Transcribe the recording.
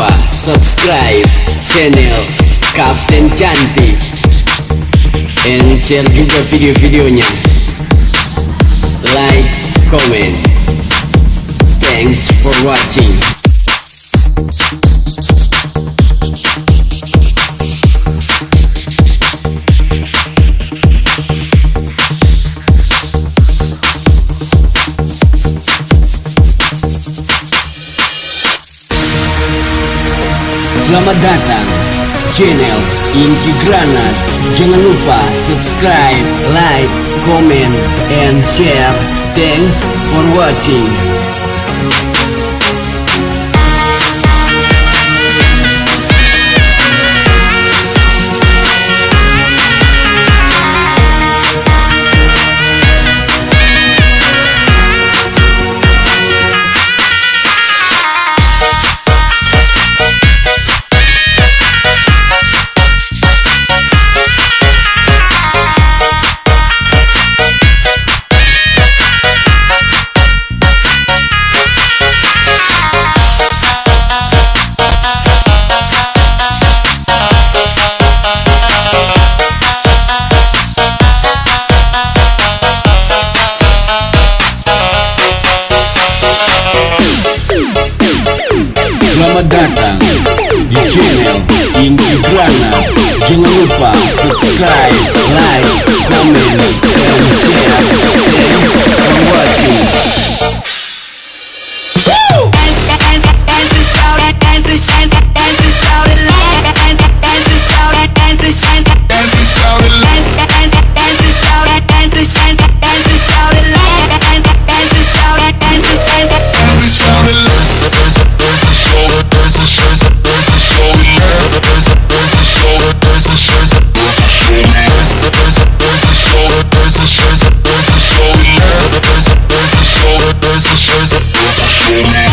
lupa subscribe channel Kapten Cantik, and share juga video-videonya. Like, comment. Thanks for watching. Selamat datang channel Inky Granat. Jangan lupa subscribe, like, comment, and share. Thanks for watching. Selamat datang di channel Inky Granat. Jangan lupa subscribe, like, comment, and share. Thanks for watching. Show me.